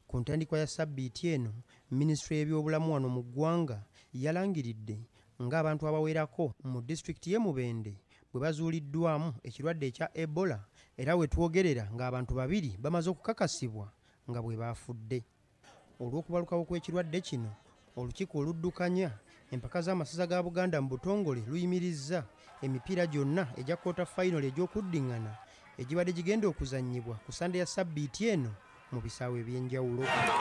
Ku ntandikwa ya sabbiiti eno, minisitule y'ebyobulamu wano mu ggwanga yalangiridde ng'abantu abawerako mu disitulikiti y'e Mubende bwe bazuuliddwamu ekirwadde ekya Ebola era we twogerera ng'abantu 2 bamaze okukakasibwa nga bwe baafudde. Olw'okubalukawo kw'ekirwadde kino, olukiiko oluddukanya empaka z'amasaza ga Buganda mu butongole luyimirizza emipiira gyonna egya kkoota Fayinolo egy'okuddiŋŋana egibadde gigenda okuzannyibwa ku Sande ya sabbiiti eno mu bisaawe eby'enjawulo.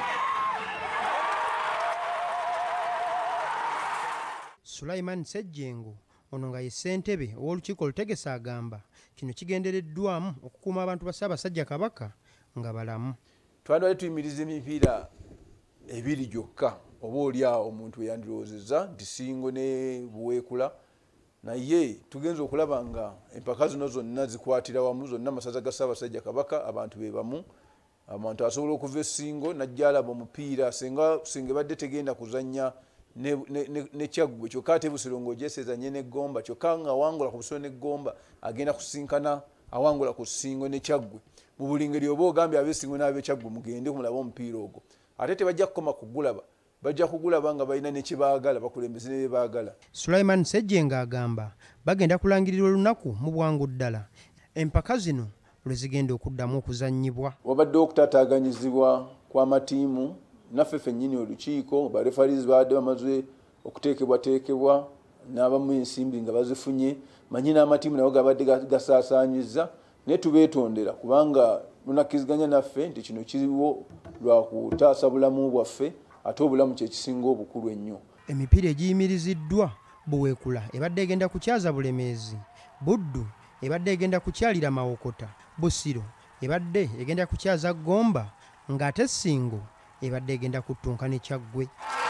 Sulaiman Ssejjengo ono nga ye ssentebe ow'olukiiko olutegese agamba kino kigendereddwamu okukuuma abantu ba Ssaabasajja Kabaka nga balamu. Twandibadde tuyimiriza emipiira 2 gyokka oba oliawo omuntu eyandiroozezza nti Ssingo ne Buweekula, naye tugenza okulaba nga empaka zino zonna zikwatira wamu, zonna amasaza ga Ssaabasajja Kabaka, abantu be bamu. Abantu asobola okuva e Ssingo najja alaba omupiira singa badde tegenda kuzannya ne Kyaggwe, kyokka ate Busiro ng'ogyesezanye ne Gomba, kyokka nga awangula ku Busiro ne Gomba agenda kusinkana awangula ku Ssingo ne Kyaggwe. Mu buli ngeri oba ogambye ab'e Ssingo n'ab'e Kyaggwe mugende kumulaba omupiira ogwo. Ate tebajja kukoma kugulaba, bajja kugulaba nga balina ne kye baagala, bakulembeze ne bye baagala. Sulaiman Ssejjengo agamba bagenda kulangirira olunaku mu bwangu ddala empaka zino lwe zigenda okuddamu okuzannyibwa. Wabadde okutaataaganyizibwa kw'amatiimu, naffe ffennyini olukiiko ba referees baadde bamaze okuteekebwateekebwa n'abamu ensimbi nga bazifunye, manyi n'amatiimu nago gabadde gasaasaanyizza, naye tubeetondera kubanga lunakkiziganya naffe nti kino kiriwo lwa kutaasa bulamu bwaffe, ate obulamu kye kisinga obukulu ennyo. Emipiira egiyimiriziddwa Buweekula ebadde egenda kukyaza Bulemeezi, Buddu ebadde egenda kukyalira Mawokota, Busiro ebadde egenda kukyaza Gomba, ng'ate Ssingo ebadde egenda kuttunka ne Kyaggwe.